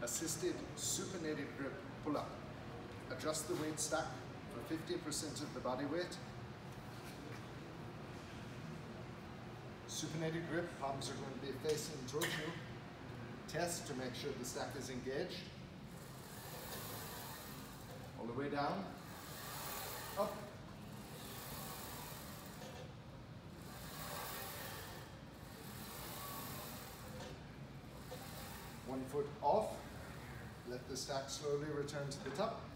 assisted supinated grip pull-up. Adjust the weight stack for 50% of the body weight. Supinated grip, palms are going to be facing towards you. Test to make sure the stack is engaged. All the way down, up. One foot off. Let the stack slowly return to the top.